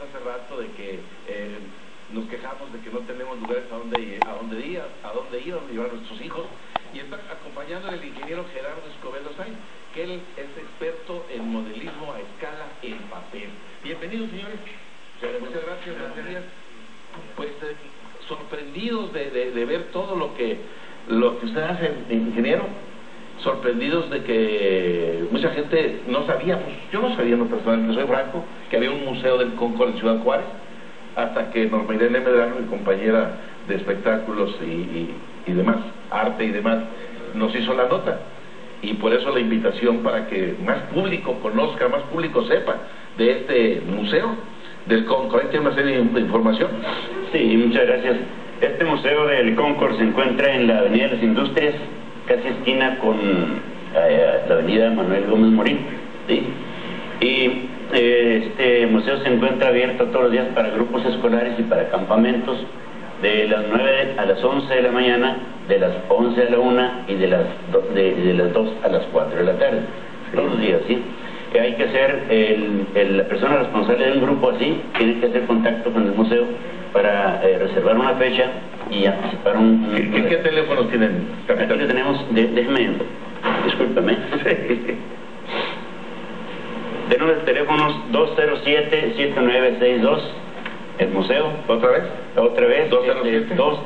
hace rato de que nos quejamos de que no tenemos lugares a dónde ir, a dónde llevar a nuestros hijos, y está acompañando el ingeniero Gerardo Escobedo Sainz, que él es experto en modelismo a escala en papel. Bienvenidos, señores. Muchas gracias, gracias. Pues sorprendidos de ver todo lo que usted hace, ingeniero, sorprendidos de que mucha gente no sabía, pues yo no sabía en lo personal, que soy franco, que había un museo del Concord en Ciudad Juárez, hasta que Norma Irene Medrano, mi compañera de espectáculos y demás, arte y demás, nos hizo la nota. Y por eso la invitación para que más público conozca, más público sepa de este museo del Concord. Ahí tiene una serie de información. Sí, muchas gracias. Este museo del Concord se encuentra en la Avenida de las Industrias, casi esquina con la Avenida Manuel Gómez Morín, ¿sí? Y este museo se encuentra abierto todos los días para grupos escolares y para campamentos, de las 9 a las 11 de la mañana, de las 11 a la 1 y de las 2 a las 4 de la tarde, todos los días, ¿sí? Hay que hacer, la persona responsable de un grupo así tiene que hacer contacto con el museo para reservar una fecha y anticipar ¿Qué teléfonos tienen, capitán? Aquí lo tenemos, déjeme, discúlpeme. Tenemos el teléfono 207-7962, el museo. ¿Otra vez? Otra vez, 207-7962.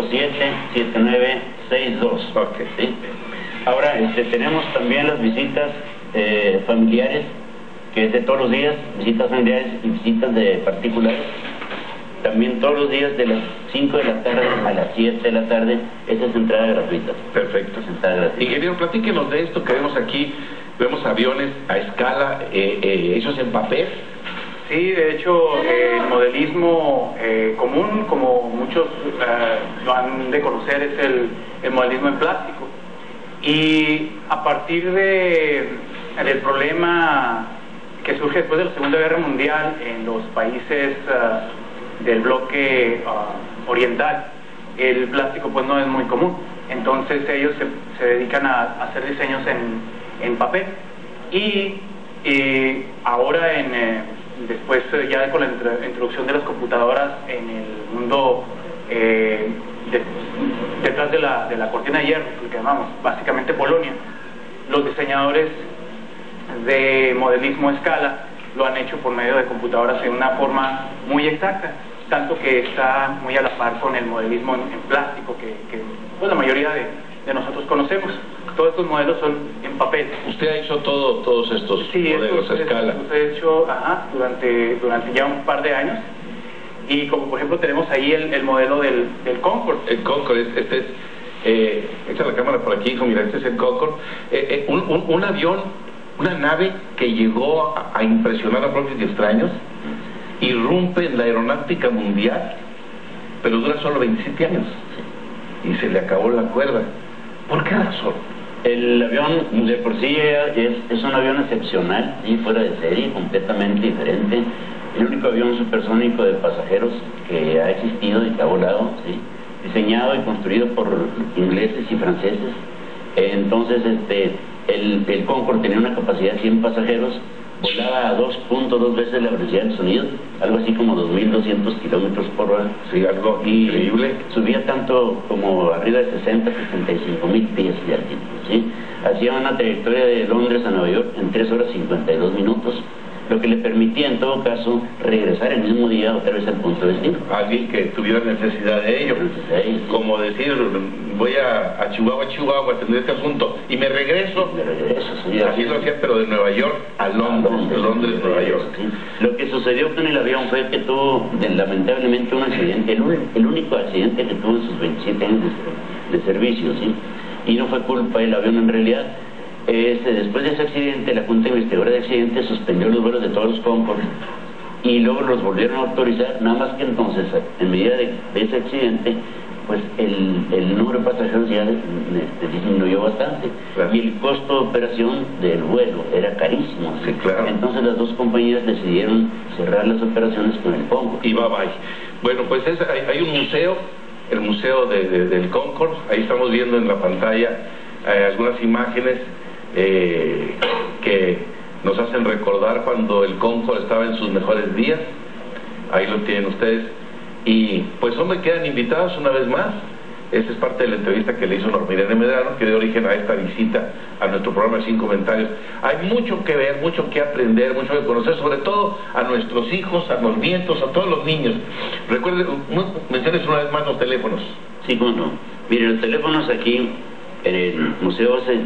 Ok. ¿Sí? Ahora, tenemos también las visitas familiares, que es de todos los días, visitas familiares y visitas de particulares. También todos los días de las 5 de la tarde a las 7 de la tarde, esa es entrada gratuita. Perfecto. Es entrada gratuita. Ingeniero, platíquenos de esto que vemos aquí. Vemos aviones a escala, hechos en papel. Sí, de hecho, el modelismo común, como muchos lo han de conocer, es el modelismo en plástico. Y a partir del problema que surge después de la Segunda Guerra Mundial en los países del bloque oriental, el plástico pues no es muy común. Entonces ellos se dedican a hacer diseños en papel. Y ahora después ya con la introducción de las computadoras en el mundo detrás de la cortina de hierro, lo que llamamos básicamente Polonia, los diseñadores de modelismo a escala lo han hecho por medio de computadoras en una forma muy exacta, tanto que está muy a la par con el modelismo en plástico que pues, la mayoría de nosotros conocemos. Todos estos modelos son en papel. ¿Usted ha hecho todos estos modelos a escala? Sí, he hecho durante ya un par de años. Y como por ejemplo tenemos ahí el modelo del Concord. El Concord, este es, echa la cámara por aquí, hijo, mira, este es el Concord. Un avión, una nave que llegó a impresionar a propios y extraños, irrumpe en la aeronáutica mundial, pero dura solo 27 años. Y se le acabó la cuerda. ¿Por qué razón? El avión de por sí es un avión excepcional, ¿sí? Fuera de serie, completamente diferente. El único avión supersónico de pasajeros que ha existido y que ha volado, ¿sí? Diseñado y construido por ingleses y franceses. Entonces, el Concorde tenía una capacidad de 100 pasajeros, volaba a 2.2 veces la velocidad del sonido, algo así como 2.200 kilómetros por hora. Sí, algo increíble. Subía tanto como arriba de 65.000 pies de altitud, ¿sí? Hacía una trayectoria de Londres a Nueva York en 3 horas 52 minutos, lo que le permitía en todo caso regresar el mismo día otra vez al punto de destino. Alguien que tuviera necesidad de ello, sí. Como decir, voy a Chihuahua, a atender este asunto y me regreso. Sí, así lo hacía, pero de Nueva York a Londres, Nueva York. Sí. Lo que sucedió con el avión fue que tuvo lamentablemente un accidente, el único accidente que tuvo en sus 27 años de servicio, ¿sí? Y no fue culpa del avión en realidad. Después de ese accidente, la Junta Investigadora de Accidentes suspendió los vuelos de todos los Concorde y luego los volvieron a autorizar, nada más que entonces, en medida de ese accidente, pues el número de pasajeros ya disminuyó bastante. Claro. Y el costo de operación del vuelo era carísimo. Sí, claro. Entonces las dos compañías decidieron cerrar las operaciones con el Concorde. Y bye. Bueno, pues hay un museo, el museo del Concorde. Ahí estamos viendo en la pantalla algunas imágenes que nos hacen recordar cuando el Concorde estaba en sus mejores días. ahí lo tienen ustedes. Y pues no me quedan invitados una vez más. Esta es parte de la entrevista que le hizo Norma Irene Medrano, que dio origen a esta visita a nuestro programa Sin Comentarios. Hay mucho que ver, mucho que aprender, mucho que conocer, sobre todo a nuestros hijos, a los nietos, a todos los niños. Recuerden, menciones una vez más los teléfonos. Sí, cómo no. Miren, los teléfonos aquí en el museo es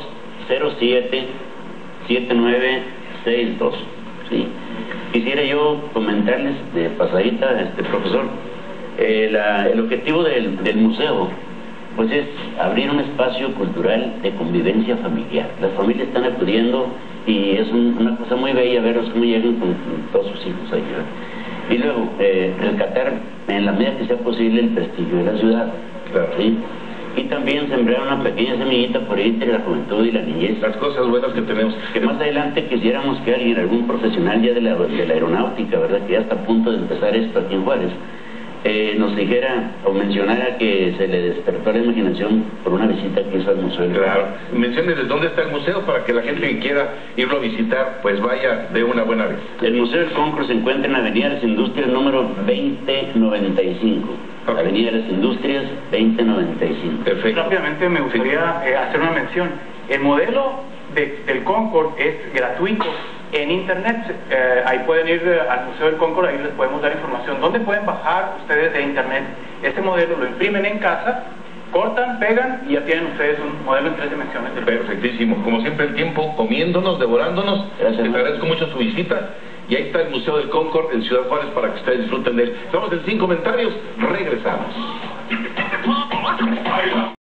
207-7962. ¿sí? Quisiera yo comentarles de pasadita, profesor, el objetivo del museo pues es abrir un espacio cultural de convivencia familiar. Las familias están acudiendo y es una cosa muy bella verlos cómo llegan con todos sus hijos ahí, ¿verdad? Y luego rescatar en la medida que sea posible el prestigio de la ciudad, claro. ¿sí? Y también sembrar una pequeña semillita por ahí entre la juventud y la niñez. Las cosas buenas que tenemos. Que más adelante quisiéramos que alguien, algún profesional ya de la aeronáutica, ¿verdad?, que ya está a punto de empezar esto aquí en Juárez, nos dijera o mencionara que se le despertó la imaginación por una visita que hizo al museo. Claro. Menciónenles dónde está el museo para que la gente que quiera irlo a visitar pues vaya de una buena vez. El Museo del Concord se encuentra en Avenida de las Industrias número 2095. Okay. Avenida de las Industrias 2095. Perfecto. Rápidamente me gustaría hacer una mención. El modelo del Concord es gratuito en internet. Ahí pueden ir al Museo del Concord, ahí les podemos dar información. ¿Dónde pueden bajar ustedes de internet este modelo? Lo imprimen en casa, cortan, pegan y ya tienen ustedes un modelo en 3 dimensiones. Perfectísimo. Como siempre el tiempo comiéndonos, devorándonos. Gracias. Les agradezco mucho su visita. Y ahí está el Museo del Concord en Ciudad Juárez para que ustedes disfruten de él. Estamos en Sin Comentarios. Regresamos.